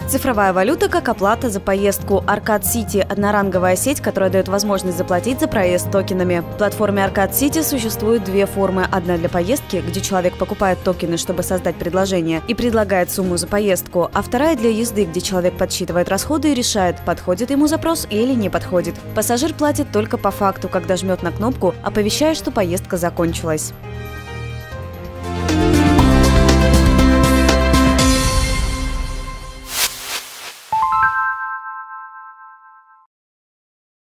Цифровая валюта как оплата за поездку. Arcade City – одноранговая сеть, которая дает возможность заплатить за проезд токенами. В платформе Arcade City существует две формы. Одна для поездки, где человек покупает токены, чтобы создать предложение, и предлагает сумму за поездку. А вторая для езды, где человек подсчитывает расходы и решает, подходит ему запрос или не подходит. Пассажир платит только по факту, когда жмет на кнопку, оповещая, что поездка закончилась.